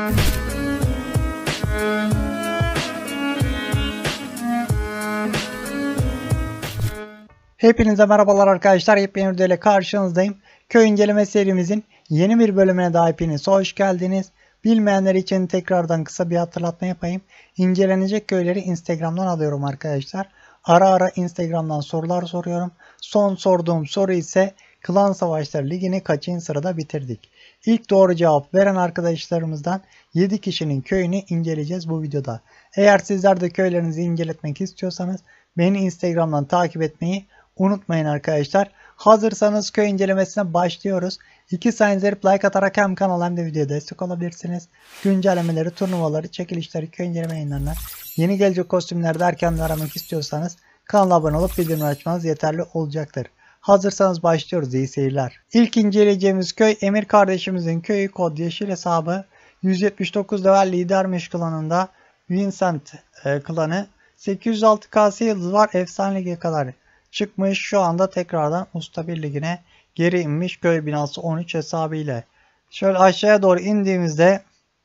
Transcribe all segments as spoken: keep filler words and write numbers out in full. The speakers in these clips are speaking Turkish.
Hepinize merhabalar arkadaşlar. Yepyeni bir videoyla karşınızdayım. Köy inceleme serimizin yeni bir bölümüne daha hepiniz hoş geldiniz. Bilmeyenler için tekrardan kısa bir hatırlatma yapayım. İncelenecek köyleri Instagram'dan alıyorum arkadaşlar. Ara ara Instagram'dan sorular soruyorum. Son sorduğum soru ise Klan Savaşları Ligi'ni kaçıncı sırada bitirdik? İlk doğru cevap veren arkadaşlarımızdan yedi kişinin köyünü inceleyeceğiz bu videoda. Eğer sizler de köylerinizi inceletmek istiyorsanız beni Instagram'dan takip etmeyi unutmayın arkadaşlar. Hazırsanız köy incelemesine başlıyoruz. İki saniye like atarak hem kanala hem de videoya destek olabilirsiniz. Güncellemeleri, turnuvaları, çekilişleri, köy inceleme yayınlarına, yeni gelecek kostümleri derken de aramak istiyorsanız kanala abone olup bildirimleri açmanız yeterli olacaktır. Hazırsanız başlıyoruz. İyi seyirler. İlk inceleyeceğimiz köy Emir kardeşimizin köyü. Kod yeşil hesabı. yüz yetmiş dokuz level lidermiş klanında. Vincent e, klanı. sekiz yüz altı K S yıldız var. Efsane lige kadar çıkmış. Şu anda tekrardan Usta bir ligine geri inmiş köy binası on üç hesabı ile. Şöyle aşağıya doğru indiğimizde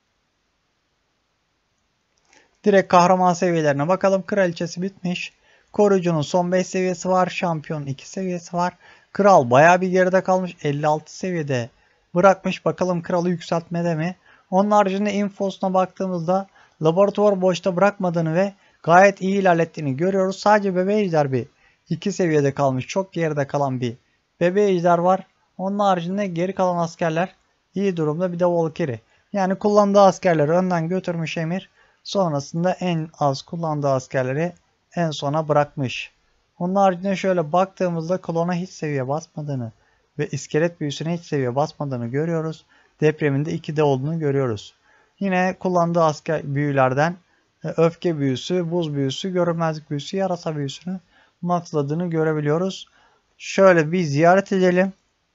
direkt kahraman seviyelerine bakalım. Kraliçesi bitmiş. Koruyucunun son beş seviyesi var. Şampiyon iki seviyesi var. Kral bayağı bir geride kalmış. elli altı seviyede bırakmış. Bakalım kralı yükseltmede mi? Onun haricinde infosuna baktığımızda laboratuvar boşta bırakmadığını ve gayet iyi ilerlettiğini görüyoruz. Sadece bebe ejder bir iki seviyede kalmış. Çok geride kalan bir bebe ejder var. Onun haricinde geri kalan askerler iyi durumda. Bir de Valkyrie. Yani kullandığı askerleri önden götürmüş Emir. Sonrasında en az kullandığı askerleri en sona bırakmış. Onun haricinde şöyle baktığımızda klona hiç seviye basmadığını ve iskelet büyüsüne hiç seviye basmadığını görüyoruz. Depreminde ikide olduğunu görüyoruz. Yine kullandığı asker büyülerden öfke büyüsü, buz büyüsü, görünmezlik büyüsü, yarasa büyüsünü maxladığını görebiliyoruz. Şöyle bir ziyaret edelim.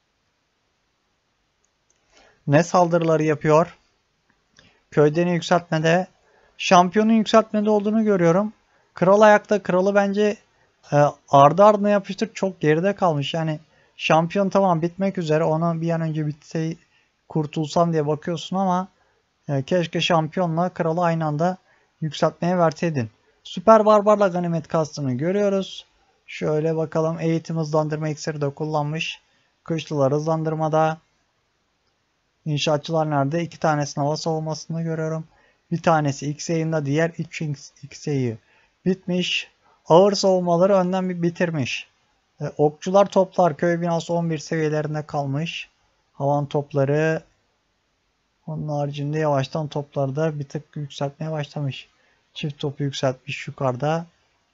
Ne saldırıları yapıyor? Köyden yükseltmede, şampiyonun yükseltmede olduğunu görüyorum. Kral ayakta. Kralı bence e, ardı ardına yapıştır. Çok geride kalmış. Yani şampiyon tamam bitmek üzere. Ona bir an önce bitse kurtulsam diye bakıyorsun ama e, keşke şampiyonla kralı aynı anda yükseltmeye verseydin. Süper barbarla ganimet kastını görüyoruz. Şöyle bakalım, eğitim hızlandırma iksiri de kullanmış. Kışlılar hızlandırmada. İnşaatçılar nerede? İki tanesinin hava savunmasını görüyorum. Bir tanesi X yayında, diğer üç X yayı bitmiş. Ağır savunmaları önden bir bitirmiş. E, okçular toplar köy binası on bir seviyelerinde kalmış. Havan topları, onun haricinde yavaştan topları da bir tık yükseltmeye başlamış. Çift topu yükseltmiş yukarıda.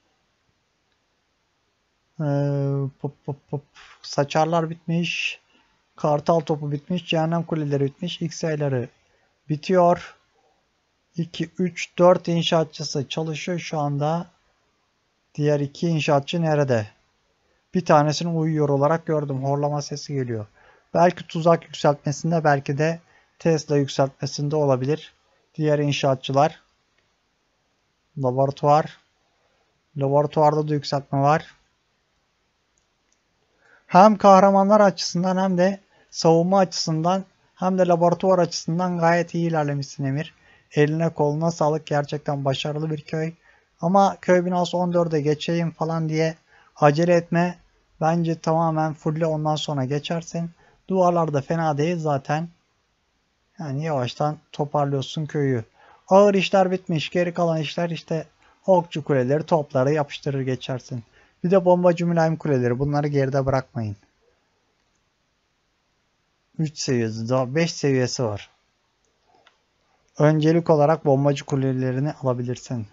Ee, pop, pop, pop. Saçarlar bitmiş. Kartal topu bitmiş. Cehennem kuleleri bitmiş. X sayıları bitiyor. iki, üç, dört inşaatçısı çalışıyor şu anda. Diğer iki inşaatçı nerede? Bir tanesini uyuyor olarak gördüm. Horlama sesi geliyor. Belki tuzak yükseltmesinde, belki de Tesla yükseltmesinde olabilir. Diğer inşaatçılar. Laboratuvar. Laboratuvarda da yükseltme var. Hem kahramanlar açısından hem de savunma açısından hem de laboratuvar açısından gayet iyi ilerlemişsin Emir. Eline koluna sağlık. Gerçekten başarılı bir köy. Ama köy binası on dörde geçeyim falan diye acele etme. Bence tamamen fulle, ondan sonra geçersin. Duvarlar da fena değil zaten. Yani yavaştan toparlıyorsun köyü. Ağır işler bitmiş. Geri kalan işler işte okçu kuleleri, topları yapıştırır geçersin. Bir de bombacı mülayim kuleleri. Bunları geride bırakmayın. üç seviyesi, daha beş seviyesi var. Öncelik olarak bombacı kulelerini alabilirsin.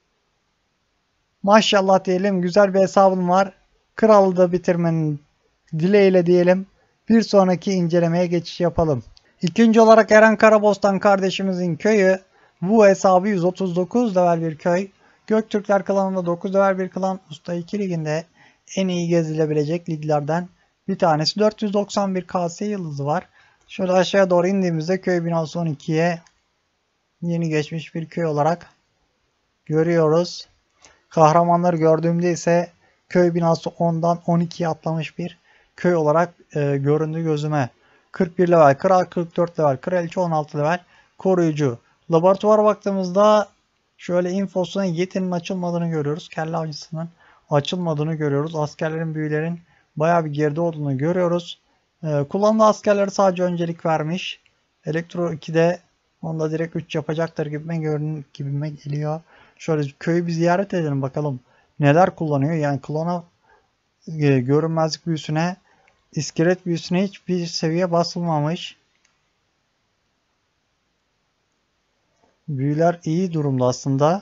Maşallah diyelim. Güzel bir hesabın var. Kralı da bitirmenin dileğiyle diyelim. Bir sonraki incelemeye geçiş yapalım. İkinci olarak Eren Karabostan kardeşimizin köyü. Bu hesabı yüz otuz dokuz level bir köy. Göktürkler klanında dokuz level bir klan. Usta iki liginde en iyi gezilebilecek liglerden bir tanesi. dört yüz doksan bir K S yıldızı var. Şöyle aşağıya doğru indiğimizde köy binası on ikiye yeni geçmiş bir köy olarak görüyoruz. Kahramanları gördüğümde ise köy binası ondan on ikiye atlamış bir köy olarak e, göründü gözüme. kırk bir level kral, kırk dört level kraliçe, on altı level koruyucu. Laboratuvara baktığımızda şöyle infosuna yetinin açılmadığını görüyoruz. Kelle avcısının açılmadığını görüyoruz. Askerlerin, büyülerin bayağı bir geride olduğunu görüyoruz. Ee, kullanılan askerlere sadece öncelik vermiş. Elektro iki'de onda direkt üç yapacaktır gibime, görün, gibime geliyor. Şöyle köyü bir ziyaret edelim bakalım neler kullanıyor. Yani klona, e, görünmezlik büyüsüne, iskelet büyüsüne hiçbir seviye basılmamış. Büyüler iyi durumda aslında.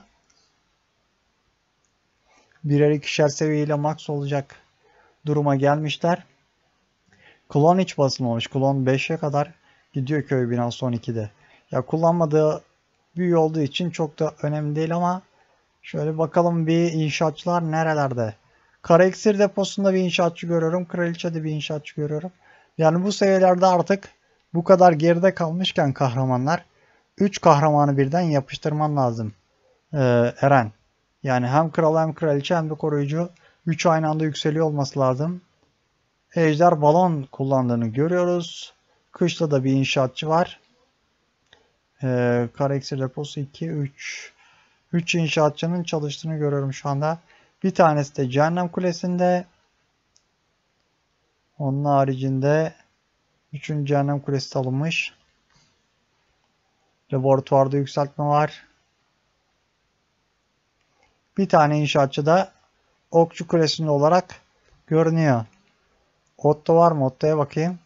Birer ikişer seviyeyle max olacak duruma gelmişler. Klon hiç basılmamış. Klon beşe kadar gidiyor köy binası on iki'de. Ya kullanmadığı büyü olduğu için çok da önemli değil ama şöyle bakalım bir inşaatçılar nerelerde. Kara iksir deposunda bir inşaatçı görüyorum. Kraliçe'de bir inşaatçı görüyorum. Yani bu seviyelerde artık bu kadar geride kalmışken kahramanlar üç kahramanı birden yapıştırman lazım. Ee, Eren. Yani hem kral hem kraliçe hem de koruyucu üç aynı anda yükseliyor olması lazım. Ejder balon kullandığını görüyoruz. Kışla da bir inşaatçı var. Ee, kara iksir deposu iki, üç. üç inşaatçının çalıştığını görüyorum şu anda. Bir tanesi de Cehennem Kulesi'nde. Onun haricinde üçüncü Cehennem Kulesi alınmış. Laboratuvarda yükseltme var. Bir tane inşaatçı da Okçu Kulesi'nde olarak görünüyor. Otto var mı? Otto'ya bakayım.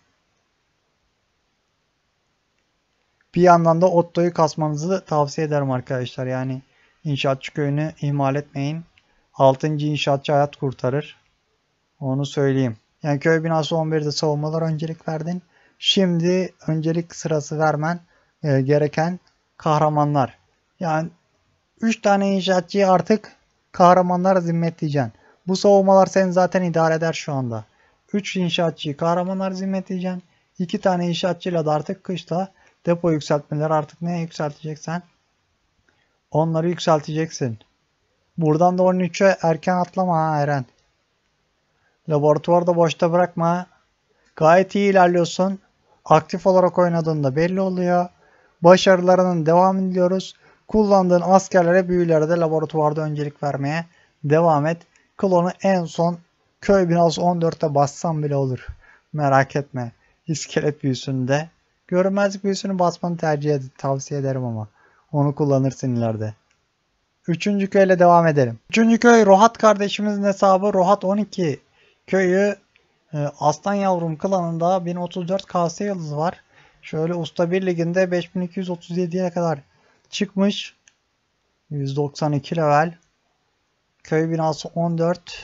Bir yandan da Otto'yu kasmanızı tavsiye ederim arkadaşlar. Yani inşaatçı köyünü ihmal etmeyin. altıncı inşaatçı hayat kurtarır. Onu söyleyeyim. Yani köy binası on bir'de savunmalar öncelik verdin. Şimdi öncelik sırası vermen e, gereken kahramanlar. Yani üç tane inşaatçıyı artık kahramanlar zimmetleyeceksin. Bu savunmalar seni zaten idare eder şu anda. üç inşaatçıyı kahramanlar zimmetleyeceksin. iki tane inşaatçıyla da artık kışta depo yükseltmeleri, artık neye yükselteceksen onları yükselteceksin. Buradan da on üç'e erken atlama ha Eren. Laboratuvarda boşta bırakma. Gayet iyi ilerliyorsun. Aktif olarak oynadığında belli oluyor. Başarılarının devam ediyoruz. Kullandığın askerlere, büyülere de laboratuvarda öncelik vermeye devam et. Klonu en son köy binası on dört'te bassam bile olur. Merak etme. İskelet büyüsünde. Görünmezlik büyüsünü basmanı tercih ed tavsiye ederim ama. Onu kullanırsın ileride. Üçüncü köyle devam edelim. Üçüncü köy Rohat kardeşimizin hesabı. Rohat on iki köyü, e, Aslan Yavrum klanında bin otuz dört K S yıldızı var. Şöyle Usta bir liginde beş bin iki yüz otuz yedi'ye kadar çıkmış. yüz doksan iki level. Köy binası on dört.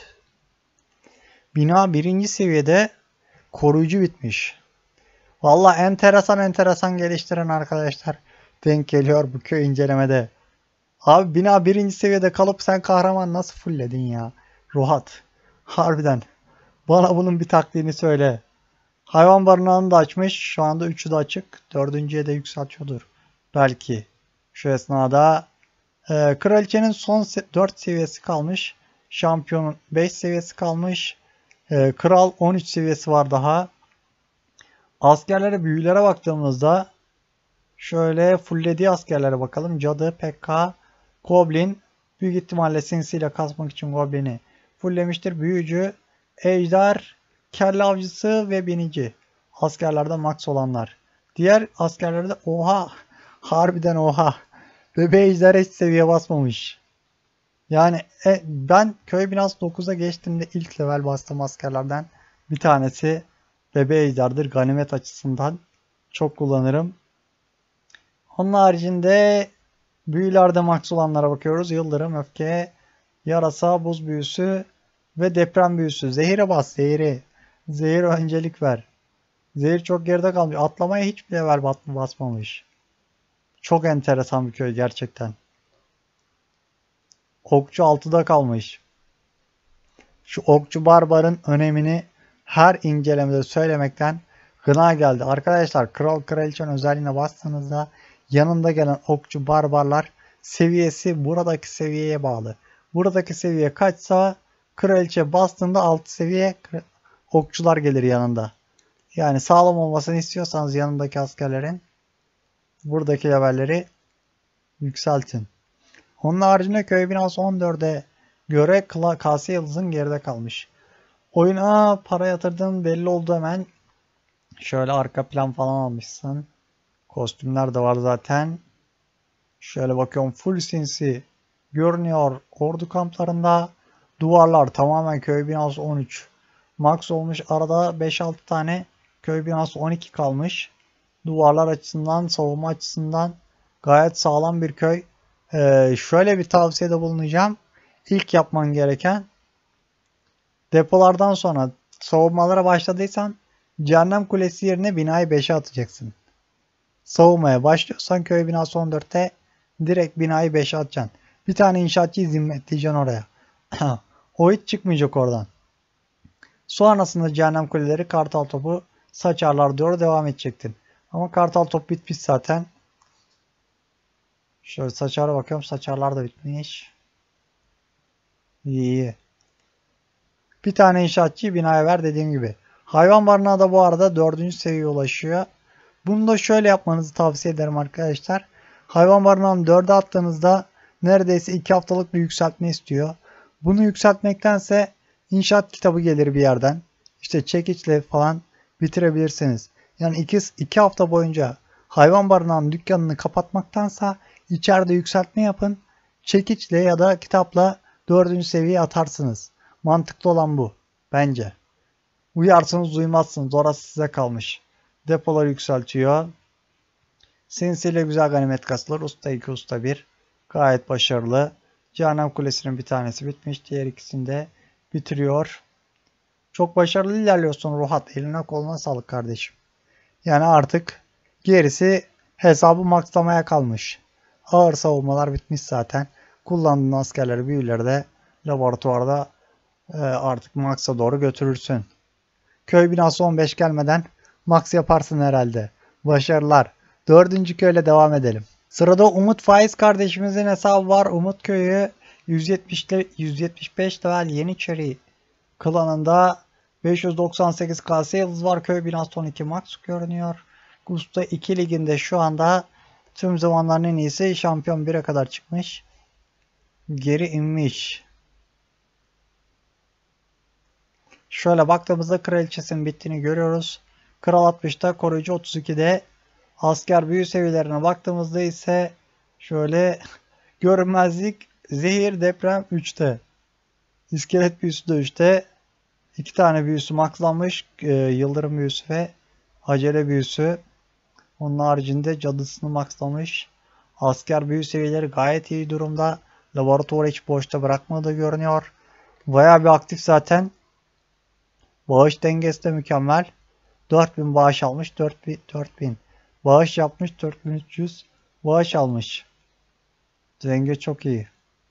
Bina birinci seviyede koruyucu bitmiş. Valla enteresan enteresan geliştiren arkadaşlar denk geliyor bu köy incelemede. Abi bina birinci seviyede kalıp sen kahraman nasıl fullledin ya? Rohat. Harbiden. Bana bunun bir taktiğini söyle. Hayvan barınağını da açmış. Şu anda üçü de açık. Dördüncüye de yükseltiyordur. Belki. Şu esnada e, kraliçenin son dört seviyesi kalmış. Şampiyonun beş seviyesi kalmış. E, kral on üç seviyesi var daha. Askerlere, büyülere baktığımızda şöyle fulllediği askerlere bakalım. Cadı, P K, Goblin. Büyük ihtimalle sinsiyle kasmak için Goblin'i fulllemiştir. Büyücü, Ejder, Kelle avcısı ve binici. Askerlerde max olanlar. Diğer askerlerde oha. Harbiden oha. Bebe Ejder hiç seviye basmamış. Yani e, ben köy binası dokuz'a geçtiğimde ilk level bastığım askerlerden bir tanesi Bebe Ejder'dir. Ganimet açısından çok kullanırım. Onun haricinde büyülerde max olanlara bakıyoruz. Yıldırım, öfke, yarasa, buz büyüsü ve deprem büyüsü. Zehire bas, zehiri. Zehir öncelik ver. Zehir çok geride kalmış. Atlamaya hiç level basmamış. Çok enteresan bir köy gerçekten. Okçu altıda kalmış. Şu okçu barbarın önemini her incelemede söylemekten gına geldi. Arkadaşlar kral kraliçenin özelliğine bastığınızda yanında gelen okçu barbarlar seviyesi buradaki seviyeye bağlı. Buradaki seviye kaçsa kraliçe bastığında altı seviye okçular gelir yanında. Yani sağlam olmasını istiyorsanız yanındaki askerlerin buradaki levelleri yükseltin. Onun haricinde köy binası on dörde göre K S Yıldız'ın geride kalmış. Oyuna para yatırdığın belli oldu hemen. Şöyle arka plan falan almışsın. Kostümler de var zaten. Şöyle bakıyorum, full sinsi görünüyor ordu kamplarında. Duvarlar tamamen köy binası on üç. Max olmuş, arada beş altı tane köy binası on iki kalmış. Duvarlar açısından, savunma açısından gayet sağlam bir köy. Ee, şöyle bir tavsiyede bulunacağım. İlk yapman gereken, depolardan sonra savunmalara başladıysan Cehennem Kulesi yerine binayı beşe atacaksın. Savunmaya başlıyorsan köy binası on dörtte direkt binayı beşe atacaksın. Bir tane inşaatçıyı zimmetleyeceksin oraya. O hiç çıkmayacak oradan. Sonrasında Cehennem Kuleleri Kartal Topu Saçarlar doğru devam edecektin. Ama Kartal Top bitmiş zaten. Şöyle Saçar'a bakıyorum. Saçarlar da bitmiş. İyi iyi. Bir tane inşaatçıyı binaya ver dediğim gibi. Hayvan barınağı da bu arada dördüncü seviyeye ulaşıyor. Bunu da şöyle yapmanızı tavsiye ederim arkadaşlar. Hayvan barınağını dörde attığınızda neredeyse iki haftalık bir yükseltme istiyor. Bunu yükseltmektense inşaat kitabı gelir bir yerden. İşte çekiçle falan bitirebilirsiniz. Yani iki, iki hafta boyunca hayvan barınağının dükkanını kapatmaktansa içeride yükseltme yapın. Çekiçle ya da kitapla dördüncü seviyeye atarsınız. Mantıklı olan bu bence. Uyarsınız uymazsınız, orası size kalmış. Depoları yükseltiyor. Sinsiyle güzel ganimet kasılır. Usta iki, usta bir. Gayet başarılı. Cehennem Kulesi'nin bir tanesi bitmiş. Diğer ikisini de bitiriyor. Çok başarılı ilerliyorsun Ruhat. Eline koluna sağlık kardeşim. Yani artık gerisi hesabı maxlamaya kalmış. Ağır savunmalar bitmiş zaten. Kullandığın askerleri, büyüleri de laboratuvarda e, artık max'a doğru götürürsün. Köy binası on beş gelmeden max yaparsın herhalde. Başarılar. Dördüncü köyle devam edelim. Sırada Umut Faiz kardeşimizin hesabı var. Umut Köyü yüz yetmiş yüz yetmiş beş level Yeniçeri klanında beş yüz doksan sekiz K S yıldız var. Köy binası on iki max görünüyor. Gusta iki liginde şu anda tüm zamanların en iyisi, şampiyon bire kadar çıkmış. Geri inmiş. Şöyle baktığımızda kraliçesinin bittiğini görüyoruz. Kral altmışta, koruyucu otuz ikide. Asker büyü seviyelerine baktığımızda ise şöyle görünmezlik, zehir, deprem üçte. İskelet büyüsü de üçte. iki tane büyüsü maxlanmış. E, yıldırım büyüsü ve acele büyüsü. Onun haricinde cadısını maxlamış. Asker büyü seviyeleri gayet iyi durumda. Laboratuvarı hiç boşta bırakmadığı görünüyor. Bayağı bir aktif zaten. Bağış dengesi de mükemmel. dört bin bağış almış. dört bin. Bağış yapmış. dört bin üç yüz bağış almış. Denge çok iyi.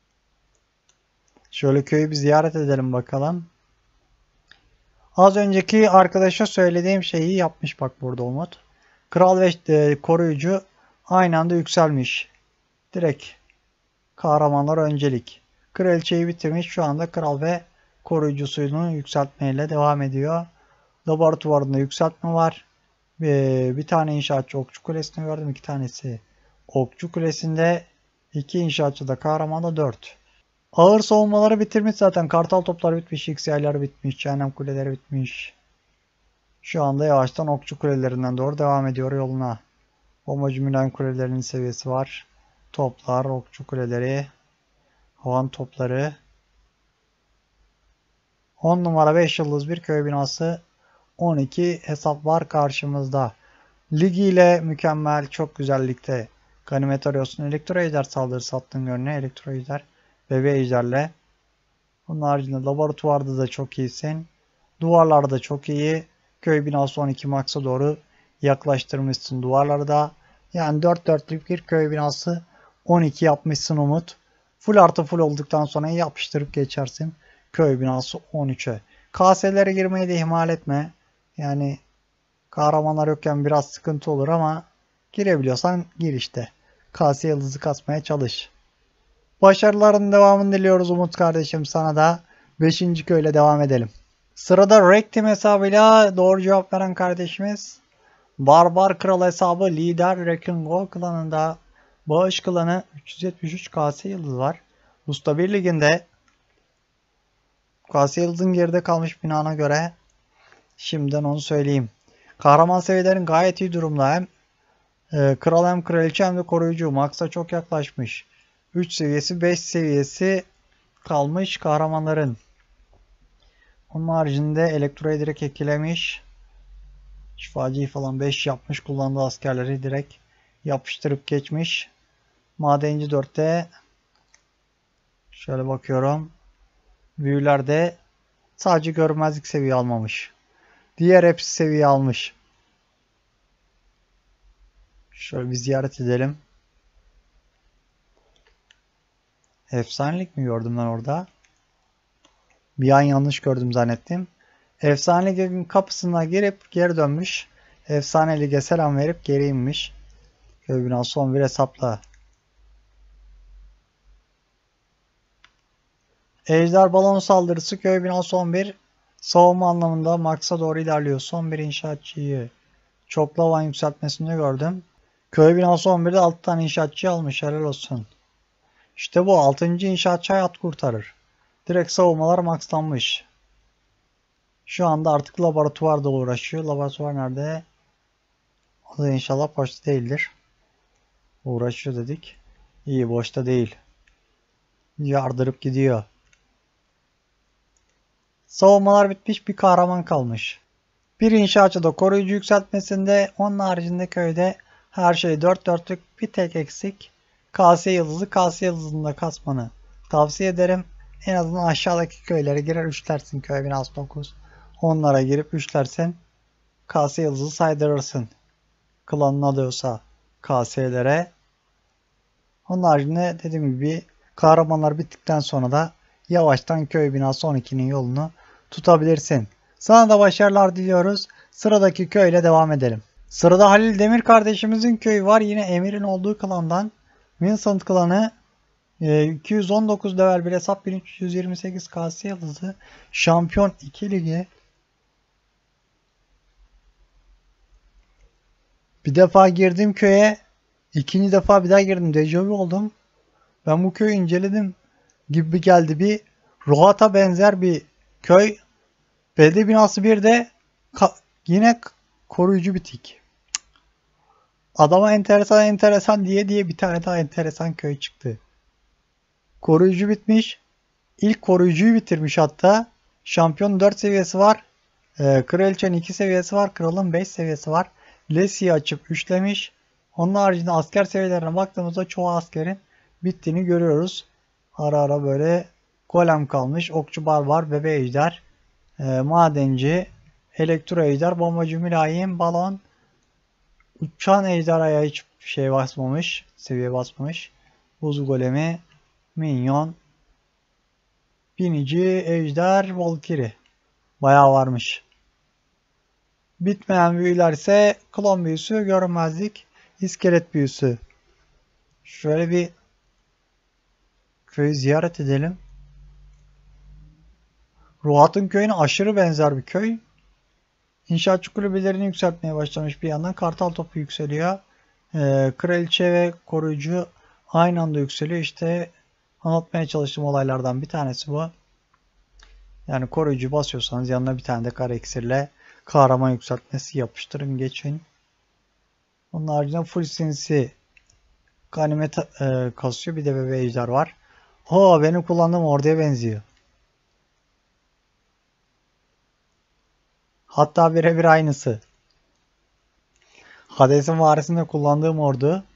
Şöyle köyü bir ziyaret edelim bakalım. Az önceki arkadaşa söylediğim şeyi yapmış bak burada Umut. Kral ve koruyucu aynı anda yükselmiş. Direkt kahramanlar öncelik. Kraliçeyi bitirmiş. Şu anda kral ve koruyucusunu yükseltmeyle devam ediyor. Laboratuvarında yükseltme var. Ee, bir tane inşaatçı okçu kulesini gördüm. İki tanesi okçu kulesinde. İki inşaatçı da kahramanda dört. Ağır savunmaları bitirmiş zaten. Kartal topları bitmiş. X yayları bitmiş. Cehennem kuleleri bitmiş. Şu anda yavaştan okçu kulelerinden doğru devam ediyor yoluna. Bombacı mülen kulelerinin seviyesi var. Toplar, okçu kuleleri, havan topları. on numara beş yıldız bir köy binası. on iki hesap var karşımızda. Ligiyle mükemmel, çok güzel ligde. Ganimet arıyorsun. Elektro ejder saldırısı attığın görünüyor. Elektro ejder, bebe ejderle. Onun haricinde laboratuvarda da çok iyisin. Duvarlarda da çok iyi. Köy binası on iki max'a doğru yaklaştırmışsın duvarları da. Yani dört dörtlük bir köy binası on iki yapmışsın Umut. Full artı full olduktan sonra yapıştırıp geçersin köy binası on üçe. K S'lere girmeyi de ihmal etme. Yani kahramanlar yokken biraz sıkıntı olur ama girebiliyorsan gir işte. K S yıldızı kasmaya çalış. Başarıların devamını diliyoruz Umut kardeşim sana da. beşinci köyle devam edelim. Sırada Rektim hesabıyla doğru cevap veren kardeşimiz. Barbar Kral hesabı lider Rekingo klanında Bağış klanı üç yüz yetmiş üç K S yıldız var. Usta bir liginde K S yıldızın geride kalmış binana göre şimdiden onu söyleyeyim. Kahraman seviyelerin gayet iyi durumda. Hem e, kral hem kraliçe hem de koruyucu. Max'a çok yaklaşmış. üç seviyesi beş seviyesi kalmış kahramanların. Onun haricinde elektroyu direkt eklemiş. Şifacıyı falan beş yapmış. Kullandığı askerleri direkt yapıştırıp geçmiş. Madenci dörtte şöyle bakıyorum. Büyülerde sadece görmezlik seviye almamış. Diğer hepsi seviye almış. Şöyle bir ziyaret edelim. Efsanelik mi gördüm ben orada? Bir an yanlış gördüm zannettim. Efsanelik'in kapısına girip geri dönmüş. Efsane Lig'e selam verip geri inmiş. Köy binası on bir hesapla. Ejder balon saldırısı köy binası on bir. Savunma anlamında Max'a doğru ilerliyor. Son bir inşaatçıyı çoklu havan yükseltmesini gördüm. Köy binası on birde altı tane inşaatçı almış. Helal olsun. İşte bu altıncı inşaatçı hayat kurtarır. Direkt savunmalar maxlanmış. Şu anda artık laboratuvarda uğraşıyor. Laboratuvar nerede? O da inşallah boşta değildir. Uğraşıyor dedik. İyi, boşta değil. Yardırıp gidiyor. Savunmalar bitmiş, bir kahraman kalmış. Bir inşaatçı da koruyucu yükseltmesinde, onun haricinde köyde her şey dört dörtlük, bir tek eksik. K S yıldızı, K S yıldızında kasmanı tavsiye ederim. En azından aşağıdaki köylere girer üçlersin, köy binası dokuz. Onlara girip üçlersin. K S yıldızı saydırırsın. Klanın alıyorsa K S'lere. Onun haricinde dediğim gibi kahramanlar bittikten sonra da yavaştan köy binası on ikinin yolunu tutabilirsin. Sana da başarılar diliyoruz. Sıradaki köyle devam edelim. Sırada Halil Demir kardeşimizin köyü var. Yine Emir'in olduğu klandan. Vincent klanı iki yüz on dokuz level bir hesap, bin üç yüz yirmi sekiz K S yıldızı. Şampiyon iki ligi. Bir defa girdim köye. İkinci defa bir daha girdim. Dejavu oldum. Ben bu köyü inceledim gibi geldi. Bir Rohat'a benzer bir köy. Belediye binası bir de yine koruyucu bitik. Adama enteresan enteresan diye diye bir tane daha enteresan köy çıktı. Koruyucu bitmiş. İlk koruyucuyu bitirmiş hatta. Şampiyon dört seviyesi var. Ee, Kraliçenin iki seviyesi var. Kralın beş seviyesi var. Lesi'yi açıp üçlemiş. Onun haricinde asker seviyelerine baktığımızda çoğu askerin bittiğini görüyoruz. Ara ara böyle golem kalmış. Okçu barbar, bebe ejder, e, madenci, elektro ejder, bombacı mülayim, balon, uçan ejderhaya hiç şey basmamış. Seviye basmamış. Buz golemi, minyon, binici, ejder, volkiri. Bayağı varmış. Bitmeyen büyüler ise klon büyüsü, görünmezlik, iskelet büyüsü. Şöyle bir köyü ziyaret edelim. Ruhat'ın köyüne aşırı benzer bir köy. İnşaatçı kulübelerini yükseltmeye başlamış bir yandan. Kartal topu yükseliyor. Ee, kraliçe ve koruyucu aynı anda yükseliyor. İşte anlatmaya çalıştığım olaylardan bir tanesi bu. Yani koruyucu basıyorsanız yanına bir tane de kara iksirle kahraman yükseltmesi yapıştırın geçin. Onun haricinde full sinsi ganimet e, kasıyor. Bir de bebe ejder var. O benim kullandığım orduya benziyor. Hatta birebir aynısı. Hades'in varisinde kullandığım ordu.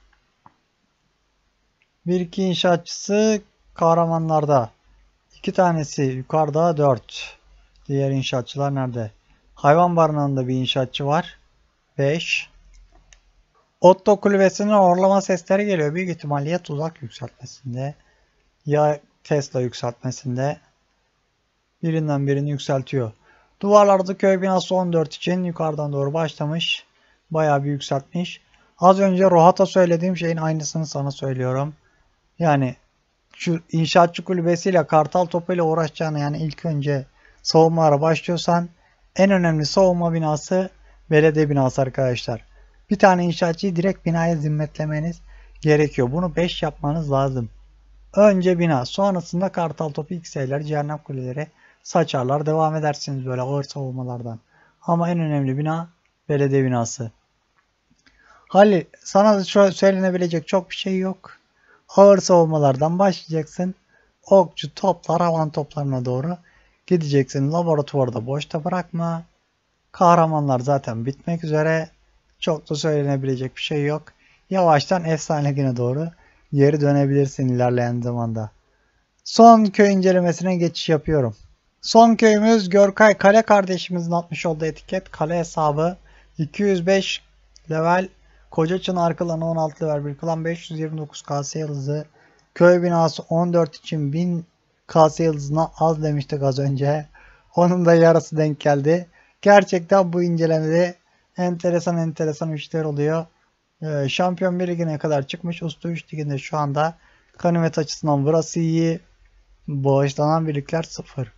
Bir iki inşaatçısı kahramanlarda. İki tanesi yukarıda, dört. Diğer inşaatçılar nerede? Hayvan barınağında bir inşaatçı var. beş. Otto kulübesinin horlama sesleri geliyor. Büyük ihtimalle ya tuzak yükseltmesinde ya Tesla yükseltmesinde birinden birini yükseltiyor. Duvarlarda köy binası on dört için yukarıdan doğru başlamış. Bayağı bir yükseltmiş. Az önce Rohat'a söylediğim şeyin aynısını sana söylüyorum. Yani şu inşaatçı kulübesiyle kartal topuyla uğraşacağını, yani ilk önce savunmalara başlıyorsan en önemli savunma binası belediye binası arkadaşlar. Bir tane inşaatçıyı direkt binaya zimmetlemeniz gerekiyor. Bunu beş yapmanız lazım. Önce bina, sonrasında kartal topu, X'ler, cehennem kuleleri, saçarlar, devam edersiniz böyle ağır savunmalardan. Ama en önemli bina belediye binası. Halil, sana da söylenebilecek çok bir şey yok. Ağır savunmalardan başlayacaksın. Okçu toplar, havan toplarına doğru gideceksin. Laboratuvarda boşta bırakma. Kahramanlar zaten bitmek üzere. Çok da söylenebilecek bir şey yok. Yavaştan efsane güne doğru geri dönebilirsin ilerleyen zamanda. Son köy incelemesine geçiş yapıyorum. Son köyümüz Görkay Kale kardeşimizin atmış olduğu etiket. Kale hesabı iki yüz beş level. Kocaçınar klanı on altı level bir klan, beş yüz yirmi dokuz K S yıldızı. Köy binası on dört için bin K S yıldızına az demiştik az önce. Onun da yarısı denk geldi. Gerçekten bu incelemede enteresan enteresan işler oluyor. Ee, Şampiyon bir ligine kadar çıkmış. Usta üç liginde şu anda ganimet açısından burası iyi. Bağışlanan birlikler sıfır.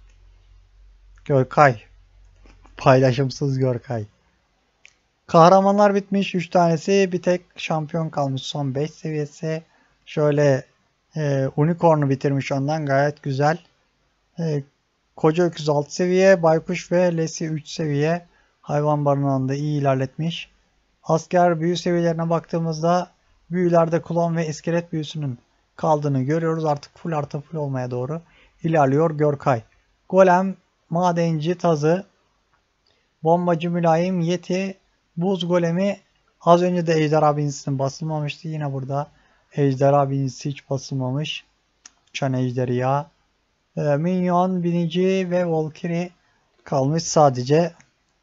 Görkay. Paylaşımsız Görkay. Kahramanlar bitmiş üç tanesi. Bir tek şampiyon kalmış son beş seviyesi. Şöyle e, Unicorn'u bitirmiş ondan gayet güzel. E, Koca öküz altı seviye. Baykuş ve Lesi üç seviye. Hayvan barınağında iyi ilerletmiş. Asker büyü seviyelerine baktığımızda büyülerde klon ve iskelet büyüsünün kaldığını görüyoruz. Artık full artı full olmaya doğru ilerliyor Görkay. Golem, madenci tazı, bombacı mülayim, yeti, buz golemi. Az önce de ejderha binisinin basılmamıştı. Yine burada ejderha binisi hiç basılmamış. Uçan ejderi ya. E, minyon, binici ve Valkyrie kalmış sadece.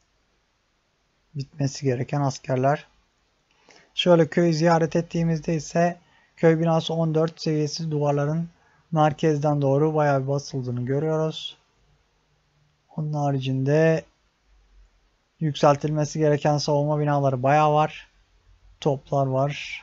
Bitmesi gereken askerler. Şöyle köyü ziyaret ettiğimizde ise köy binası on dört seviyesi, duvarların merkezden doğru bayağı bir basıldığını görüyoruz. Onun haricinde yükseltilmesi gereken savunma binaları bayağı var. Toplar var.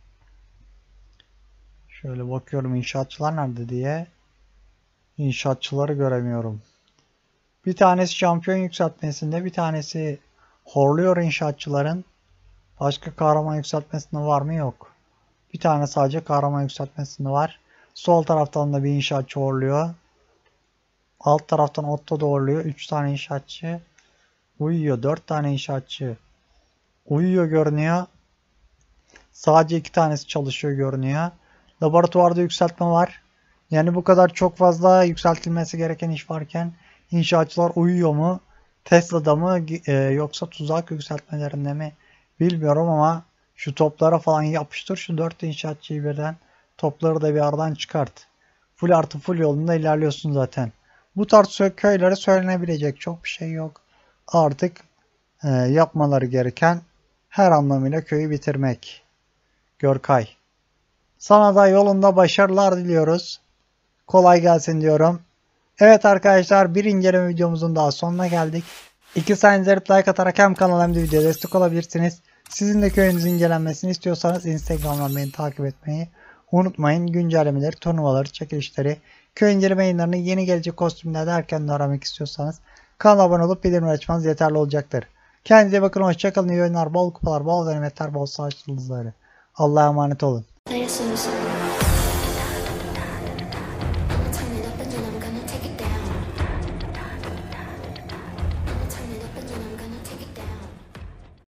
Şöyle bakıyorum inşaatçılar nerede diye. İnşaatçıları göremiyorum. Bir tanesi şampiyon yükseltmesinde, bir tanesi horluyor inşaatçıların. Başka kahraman yükseltmesinde var mı? Yok. Bir tane sadece kahraman yükseltmesinde var. Sol taraftan da bir inşaatçı horluyor. Alt taraftan Otto da horluyor. üç tane inşaatçı uyuyor. dört tane inşaatçı uyuyor görünüyor. Sadece iki tanesi çalışıyor görünüyor. Laboratuvarda yükseltme var. Yani bu kadar çok fazla yükseltilmesi gereken iş varken inşaatçılar uyuyor mu? Tesla'da mı e, yoksa tuzak yükseltmelerinde mi? Bilmiyorum ama şu toplara falan yapıştır. Şu dört inşaatçıyı birden topları da bir aradan çıkart. Full artı full yolunda ilerliyorsun zaten. Bu tarz köylere söylenebilecek çok bir şey yok. Artık e, yapmaları gereken her anlamıyla köyü bitirmek. Görkay. Sana da yolunda başarılar diliyoruz. Kolay gelsin diyorum. Evet arkadaşlar, bir inceleme videomuzun daha sonuna geldik. İki saniye like atarak hem kanala hem de videoya destek olabilirsiniz. Sizin de köyünüzün incelenmesini istiyorsanız Instagram'dan beni takip etmeyi unutmayın. Güncellemeleri, turnuvaları, çekilişleri, köy inceleme yayınlarını, yeni gelecek kostümlerde erken öğrenmek istiyorsanız kanala abone olup bildirim açmanız yeterli olacaktır. Kendinize bakın, hoşçakalın, iyi oyunlar, bol kupalar, bol ganimetler, bol savaş yıldızları. Allah'a emanet olun.